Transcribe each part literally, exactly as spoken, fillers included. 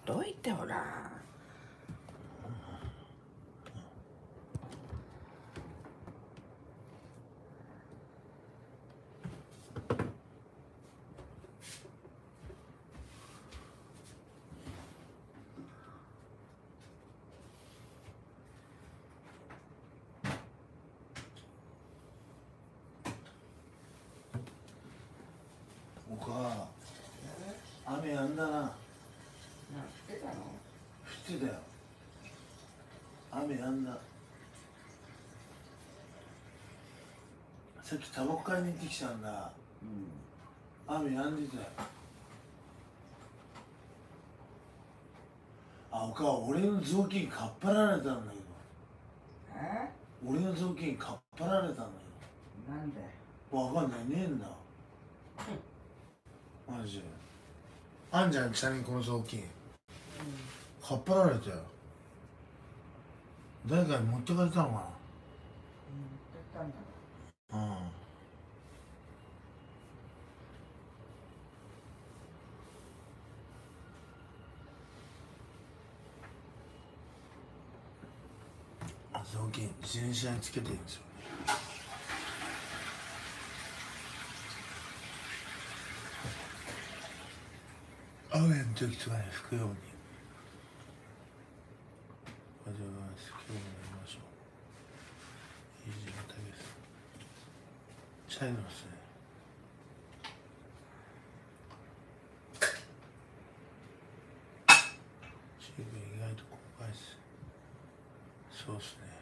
どいてほら。 お母、雨やんだな。 な、降ってたの？ 降ってたよ。雨やんだ。さっきタバコ買いに行ってきたんだ。 うん。 雨やんでたよ。あ、お母、俺の雑巾かっぱられたんだけど。 え？ 俺の雑巾かっぱられたんだけなんで？ ど。わかんない、ねえんだ。マジで。あんじゃん、下にこの雑巾。かっぱられたよ。誰かに持ってかれたのかな。 うん、持ってったんだ。 うん。あ、雑巾自転車につけてるんですよね。雨の時とかに拭くように。おはようございます。今日もやりましょう。いい時間帯です。チャイのですね。チーム意外と細かいです。そうですね。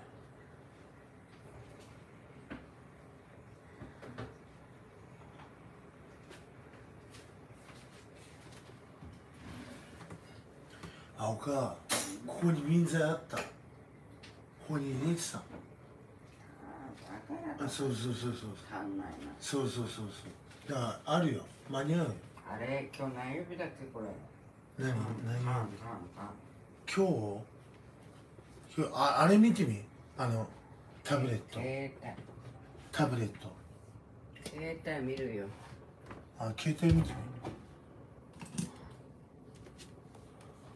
あ、おか、ここに瓶剤あった。ここに入れてた。 ああ、だから。 あ、そうそうそうそう。 足んないな。 そうそうそうそう。だからあるよ。間に合うよ。 あれ、今日何曜日だっけ、これ。 何パン何パンパンパン。 今日今日あ、あれ見てみ。あのタブレット。 携帯。 タブレット。 携帯見るよ。 あ、携帯見てみ。